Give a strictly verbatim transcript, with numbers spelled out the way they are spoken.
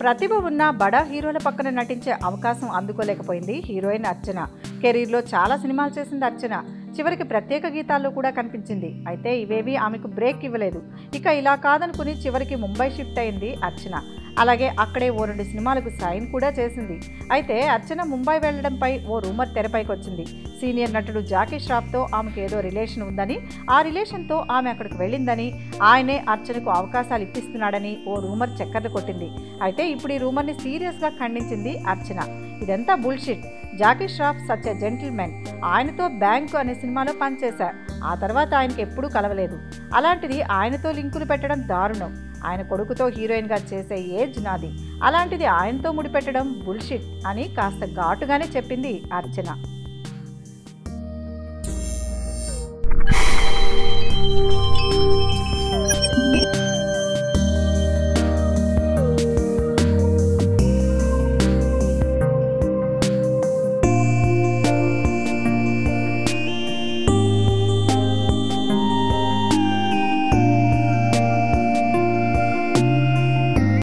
ప్రతిభ ఉన్న బడా హీరోల పక్కన నటించే అవకాశం అందుకోలేకపోయింది హీరోయిన్ అర్చన. కెరీర్లో చాలా సినిమాలు చేసింది అర్చన. చివరికి ప్రత్యేక గీతాల్లో కూడా కనిపించింది. అయితే ఇవేవి ఆమెకు బ్రేక్ ఇవ్వలేదు. ఇక ఇలా కాదనుకుని చివరికి ముంబై షిఫ్ట్ అయింది అర్చన. అలాగే అక్కడే ఓ రెండు సినిమాలకు సైన్ కూడా చేసింది. అయితే అర్చన ముంబై వెళ్లడంపై ఓ రూమర్ తెరపైకి వచ్చింది. సీనియర్ నటుడు జాకీ ష్రాఫ్తో ఆమెకు ఏదో రిలేషన్ ఉందని, ఆ రిలేషన్తో ఆమె అక్కడికి వెళ్ళిందని, ఆయనే అర్చనకు అవకాశాలు ఇప్పిస్తున్నాడని ఓ రూమర్ చక్కర్లు కొట్టింది. అయితే ఇప్పుడు ఈ రూమర్ని సీరియస్గా ఖండించింది అర్చన. ఇదంతా bullshit. Jackie Shroff such a gentleman. ఆయనతో బ్యాంకు అనే సినిమాలో పనిచేశా. ఆ తర్వాత ఆయనకి ఎప్పుడూ కలవలేదు. అలాంటిది ఆయనతో లింకులు పెట్టడం దారుణం. ఆయన కొడుకుతో హీరోయిన్గా చేసే ఏజ్ నాది. అలాంటిది ఆయనతో ముడిపెట్టడం బుల్షిట్ అని కాస్త ఘాటుగానే చెప్పింది అర్చన.